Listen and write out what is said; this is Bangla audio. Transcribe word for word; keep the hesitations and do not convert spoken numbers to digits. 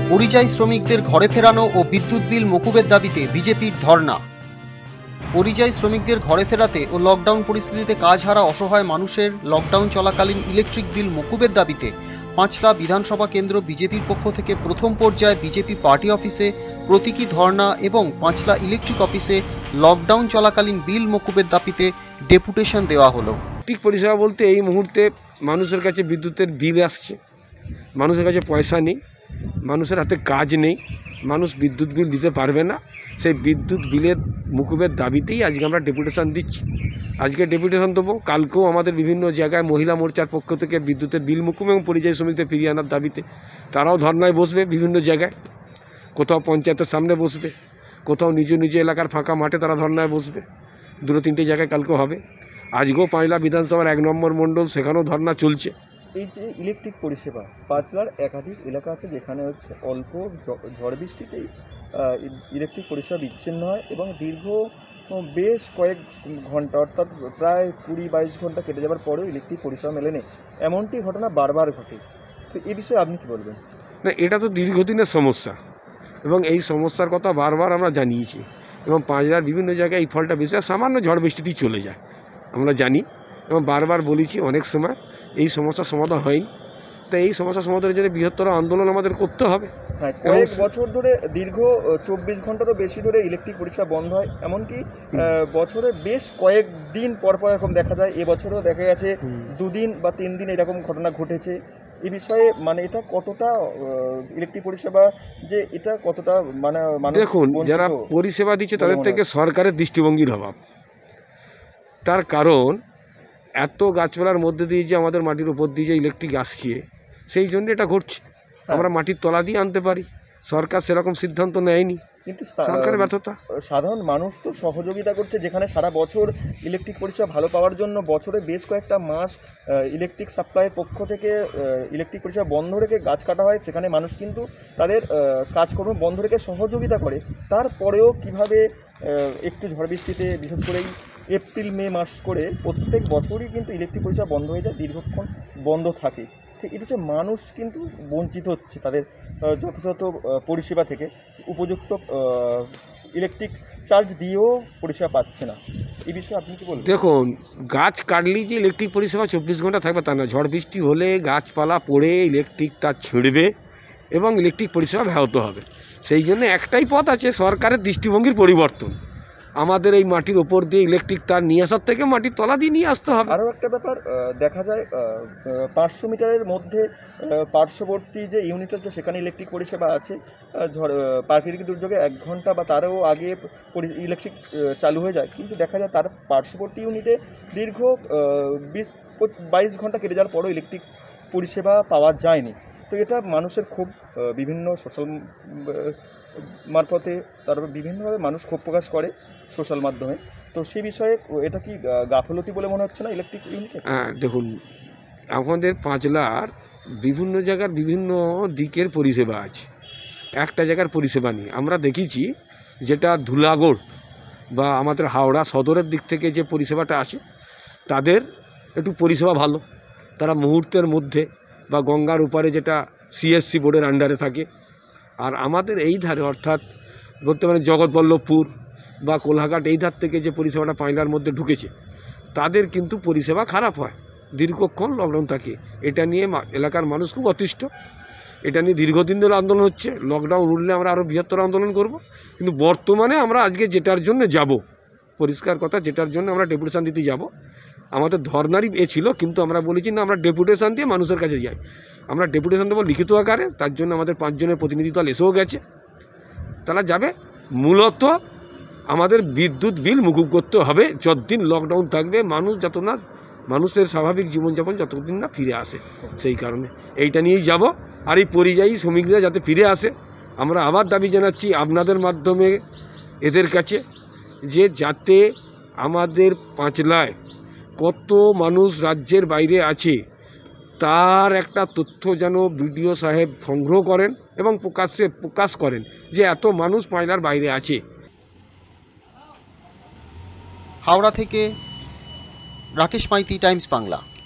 পরিযায়ী শ্রমিকদের ঘরে ফেরানো ও বিদ্যুৎ বিল মকুবের দাবিতে বিজেপির ধর্ণা। পরিযায়ী শ্রমিকদের ঘরে ফেরাতে ও লকডাউন পরিস্থিতিতে কাজ হারা অসহায় মানুষের লকডাউন চলাকালীন ইলেকট্রিক বিল মকুবের দাবিতে পাঁচলা বিধানসভা কেন্দ্র বিজেপির পক্ষ থেকে প্রথম পর্যায়ে বিজেপি পার্টি অফিসে প্রতীকী ধর্ণা এবং পাঁচলা ইলেকট্রিক অফিসে লকডাউন চলাকালীন বিল মকুবের দাবিতে ডেপুটেশন দেওয়া হলো। ইলেকট্রিক পরিষেবা বলতে এই মুহূর্তে মানুষের কাছে বিদ্যুতের বিল আসছে, মানুষের কাছে পয়সা নেই, মানুষের হাতে কাজ নেই, মানুষ বিদ্যুৎ বিল দিতে পারবে না। সেই বিদ্যুৎ বিলের মুকুবের দাবিতেই আজকে আমরা ডেপুটেশন দিচ্ছি। আজকে ডেপুটেশন দেবো, কালকেও আমাদের বিভিন্ন জায়গায় মহিলা মোর্চার পক্ষ থেকে বিদ্যুতের বিল মুকুব এবং পরিযায়ী শ্রমিকদের ফিরিয়ে আনার দাবিতে তারাও ধর্নায় বসবে। বিভিন্ন জায়গায় কোথাও পঞ্চায়েতের সামনে বসবে, কোথাও নিজ নিজ এলাকার ফাঁকা মাঠে তারা ধর্নায় বসবে। দুটো তিনটে জায়গায় কালকেও হবে। আজকেও পাঁচলা বিধানসভার এক নম্বর মণ্ডল, সেখানেও ধর্না চলছে। এই যে ইলেকট্রিক পরিষেবা, পাঁচলার একাধিক এলাকা আছে যেখানে হচ্ছে অল্প ঝড় বৃষ্টিতেই ইলেকট্রিক পরিষেবা বিচ্ছিন্ন হয় এবং দীর্ঘ বেশ কয়েক ঘন্টা অর্থাৎ প্রায় কুড়ি বাইশ ঘন্টা কেটে যাওয়ার পরেও ইলেকট্রিক পরিষেবা মেলেনি, এমনটি ঘটনা বারবার ঘটে। তো এই বিষয়ে আপনি কী বলবেন? না, এটা তো দীর্ঘদিনের সমস্যা এবং এই সমস্যার কথা বারবার আমরা জানিয়েছি এবং পাঁচলার বিভিন্ন জায়গায় এই ফলটা বেশি সামান্য ঝড় বৃষ্টিতেই চলে যায়, আমরা জানি এবং বারবার বলেছি। অনেক সময় এই সমস্যার সমাধান হয়নি, তাই এই সমস্যার সমাধানের জন্য বৃহত্তর আন্দোলন আমাদের করতে হবে। হ্যাঁ, কয়েক বছর ধরে দীর্ঘ চব্বিশ ঘন্টারও বেশি ধরে ইলেকট্রিক পরিষেবা বন্ধ হয়, এমনকি বছরে বেশ কয়েক দিন পর পর এরকম দেখা যায়। এবছরও দেখা গেছে দুদিন বা তিন দিন এরকম ঘটনা ঘটেছে। এই বিষয়ে মানে এটা কতটা ইলেকট্রিক পরিষেবা যে এটা কতটা মানে দেখুন, যারা পরিষেবা দিচ্ছে তাদের থেকে সরকারের দৃষ্টিভঙ্গির অভাব। তার কারণ এত গাছপালার মধ্যে দিয়ে যে আমাদের মাটির উপর দিয়ে যে ইলেকট্রিক আসছে, সেই জন্য এটা ঘটছে। আমরা মাটির তলা দিয়ে আনতে পারি, সরকার সেরকম সিদ্ধান্ত নেয়নি, কিন্তু সরকারের ব্যর্থতা। সাধারণ মানুষ তো সহযোগিতা করছে, যেখানে সারা বছর ইলেকট্রিক পরিষেবা ভালো পাওয়ার জন্য বছরে বেশ কয়েকটা মাস ইলেকট্রিক সাপ্লাইয়ের পক্ষ থেকে ইলেকট্রিক পরিষেবা বন্ধ রেখে গাছ কাটা হয়, সেখানে মানুষ কিন্তু তাদের কাজকর্ম বন্ধ রেখে সহযোগিতা করে। তারপরেও কিভাবে একটু ঝড় বৃষ্টিতে, বিশেষ করে এপ্রিল মে মাস করে প্রত্যেক বছরই কিন্তু ইলেকট্রিক পরিষেবা বন্ধ হয়ে যায়, দীর্ঘক্ষণ বন্ধ থাকে। ঠিক এটা হচ্ছে মানুষ কিন্তু বঞ্চিত হচ্ছে তাদের যথাযথ পরিষেবা থেকে, উপযুক্ত ইলেকট্রিক চার্জ দিয়েও পরিষেবা পাচ্ছে না। এই বিষয়ে আপনি কি বলবেন? দেখুন, গাছ কাটলেই যে ইলেকট্রিক পরিষেবা চব্বিশ ঘন্টা থাকবে তা না। ঝড় বৃষ্টি হলে গাছপালা পড়ে ইলেকট্রিক তার ছিঁড়বে এবং ইলেকট্রিক পরিষেবা ব্যাহত হবে। সেই জন্য একটাই পথ আছে, সরকারের দৃষ্টিভঙ্গির পরিবর্তন। আমাদের এই মাটির ওপর দিয়ে ইলেকট্রিক তার নিয়ে আসার থেকে মাটির তলা দিয়ে নিয়ে আসতে হবে। আরও একটা ব্যাপার দেখা যায়, পাঁচশো মিটারের মধ্যে পার্শ্ববর্তী যে ইউনিট আছে সেখানে ইলেকট্রিক পরিষেবা আছে। ঝড় প্রাকৃতিক দুর্যোগে এক ঘন্টা বা তারও আগে ইলেকট্রিক চালু হয়ে যায়, কিন্তু দেখা যায় তার পার্শ্ববর্তী ইউনিটে দীর্ঘ বিশ বাইশ ঘন্টা কেটে যাওয়ার পরও ইলেকট্রিক পরিষেবা পাওয়া যায়নি। তো এটা মানুষের খুব বিভিন্ন সোশ্যাল মারফতে, তারপর বিভিন্নভাবে মানুষ ক্ষোভ প্রকাশ করে সোশ্যাল মাধ্যমে। তো সেই বিষয়ে এটা কি গাফলতি বলে মনে হচ্ছে না ইলেকট্রিক ইউনিটে? হ্যাঁ, দেখুন, আমাদের পাঁচলার বিভিন্ন জায়গার বিভিন্ন দিকের পরিষেবা আছে, একটা জায়গার পরিষেবা নেই। আমরা দেখেছি যেটা ধুলাগড় বা আমাদের হাওড়া সদরের দিক থেকে যে পরিষেবাটা আসে, তাদের একটু পরিষেবা ভালো, তারা মুহূর্তের মধ্যে, বা গঙ্গার উপরে যেটা সিএসসি বোর্ডের আন্ডারে থাকে। আর আমাদের এই ধারে অর্থাৎ বলতে পারেন জগৎবল্লভপুর বা কোলাঘাট, এই ধার থেকে যে পরিষেবাটা পাঁচলার মধ্যে ঢুকেছে, তাদের কিন্তু পরিষেবা খারাপ হয়, দীর্ঘক্ষণ লকডাউন থাকে। এটা নিয়ে এলাকার মানুষ খুব অতিষ্ঠ, এটা নিয়ে দীর্ঘদিন ধরে আন্দোলন হচ্ছে। লকডাউন উঠলে আমরা আরও বৃহত্তর আন্দোলন করব, কিন্তু বর্তমানে আমরা আজকে যেটার জন্য যাব, পরিষ্কার কথা, যেটার জন্য আমরা ডেপুটেশন দিতে যাব, আমাদের ধর্নারই এ ছিল, কিন্তু আমরা বলেছি না, আমরা ডেপুটেশন দিয়ে মানুষের কাছে যাই। আমরা ডেপুটেশন দেবো লিখিত আকারে, তার জন্য আমাদের পাঁচজনের প্রতিনিধি দল এসেও গেছে, তারা যাবে। মূলত আমাদের বিদ্যুৎ বিল মুকুব করতে হবে যতদিন লকডাউন থাকবে, মানুষ যত না, মানুষের স্বাভাবিক জীবনযাপন যতদিন না ফিরে আসে, সেই কারণে এইটা নিয়েই যাব। আর এই পরিযায়ী শ্রমিকরা যাতে ফিরে আসে, আমরা আবার দাবি জানাচ্ছি আপনাদের মাধ্যমে এদের কাছে, যে যাতে আমাদের পাঁচলায় কত মানুষ রাজ্যের বাইরে আছে তার একটা তথ্য যেন বিডিও সাহেব সংগ্রহ করেন এবং প্রকাশ্যে প্রকাশ করেন যে এত মানুষ পাঁচলার বাইরে আছে। হাওড়া থেকে রাকেশ মাইতি, টাইমস বাংলা।